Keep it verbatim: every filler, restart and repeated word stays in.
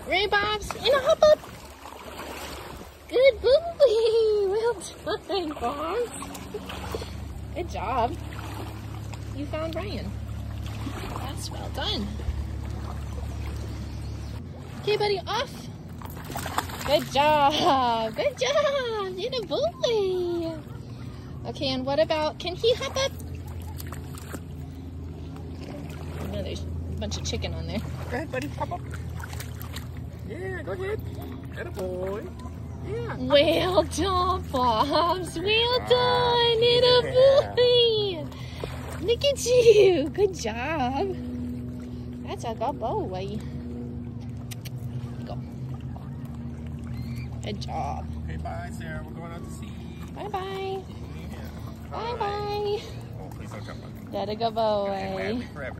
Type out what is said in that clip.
Ray Bobs, in a hop up. Good boy. Well done, Bobs. Good job. You found Brian. That's well done. Okay, buddy, off. Good job. Good job. In a boy. Okay, and what about, can he hop up? Oh, no, there's a bunch of chicken on there. Go ahead, buddy, hop up. Yeah, go ahead. Atta boy. Yeah. Well done, Bobs. Well done. Yeah. Atta boy. Look at you. Good job. That's a good boy. Go. Good job. Okay, bye, Sarah. We're going out to sea. Bye-bye. Yeah. Bye-bye. Oh, please don't jump on me. That a good boy. Okay, forever.